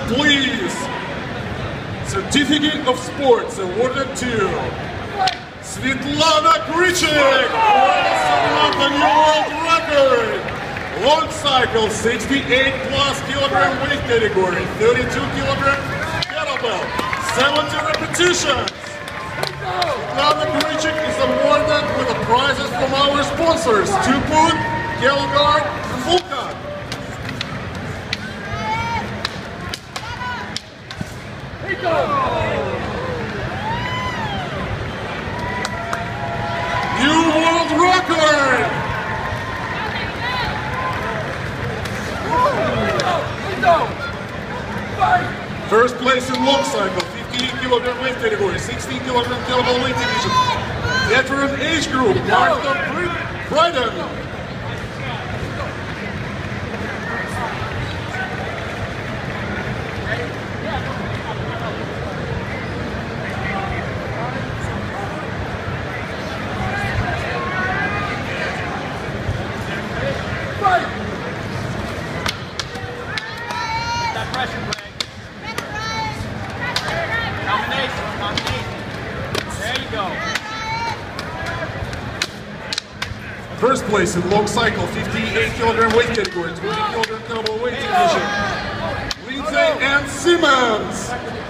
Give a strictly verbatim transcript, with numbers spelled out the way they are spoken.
please. Certificate of Sports awarded to Svetlana Krichik for the new world record. Long cycle, sixty-eight plus kilogram weight category, thirty-two kilogram kettlebell, seventy repetitions. Svetlana Krichik is awarded with the prizes from our sponsors, two foot, kettle guard, and Vulcan. New world record! First place in long cycle, fifty-eight kilogram weight category, sixteen kilogram kettlebell weight division. Veteran age group, Martha Bryden. First place in long cycle, fifty-eight kilogram weight category, twenty kilogram kettlebell weight division. Lindsay and Simmons.